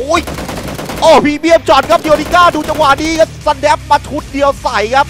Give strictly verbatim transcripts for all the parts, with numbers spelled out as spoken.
อ้ยโอ้พีเบียมจอดครับโยนิก้าดูจังหวะนี้ครับซันแดปมาชุดเดียวใส่ครับ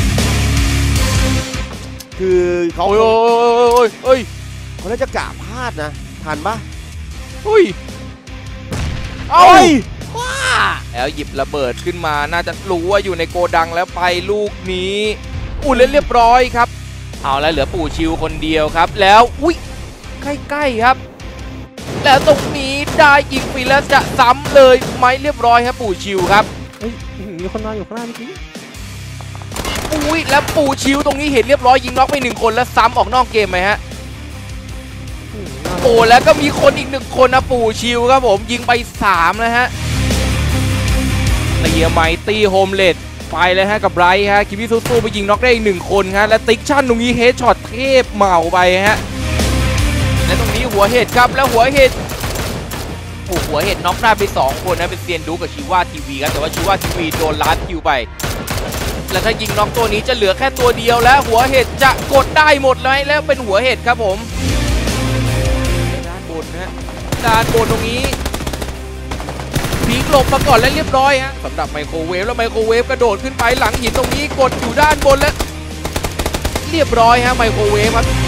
คือเขาโอ้ยโอ้ยโอ้ยเขาน่าจะกะพลาดนะทันปะอุ้ยเอ้ยว้าแล้วหยิบระเบิดขึ้นมาน่าจะรู้ว่าอยู่ในโกดังแล้วไปลูกนี้อุ้ยเล่นเรียบร้อยครับเอาแล้วเหลือปู่ชิวคนเดียวครับแล้วอุ้ยใกล้ๆครับแล้วตรงนี้ได้ยิงฟรีแล้วจะซ้ำเลยไหมเรียบร้อยครับปู่ชิวครับเฮ้ยมีคนนอนอยู่ข้างหน้าเมื่อกี้อุ้ยแล้วปู่ชิวตรงนี้เห็นเรียบร้อยยิงน็อกไปหนึ่งคนแล้วซ้ำออกนอกเกมไหมฮะโอ้แล้วก็มีคนอีกหนึ่งคนนะปู่ชิวครับผมยิงไปสามนะฮะเตียไมตี้โฮมเลดไปเลยฮะกับไบรท์ฮะคิมิซูซูไปยิงน็อกได้อีกหนึ่งคนฮะและติ๊กชั่นตรงนี้เฮดช็อตเทพเหมาไปฮะและตรงนี้หัวเห็ดครับแล้วหัวเห็ดโอ้หัวเห็ดน็อกได้ไปสองคนนะเป็นเซียนดูกับชิว่าทีวีครับแต่ว่าชิว่าทีวีโดนลัดคิวไปแล้วถ้ายิงน็อกตัวนี้จะเหลือแค่ตัวเดียวแล้วหัวเห็ดจะกดได้หมดเลยแล้วเป็นหัวเห็ดครับผมด้านบนนะด้านบนตรงนี้พีกหลบมาก่อนแล้วเรียบร้อยฮะสำหรับไมโครเวฟแล้วไมโครเวฟกระโดดขึ้นไปหลังหินตรงนี้กดอยู่ด้านบนแล้วเรียบร้อยฮะไมโครเวฟครับ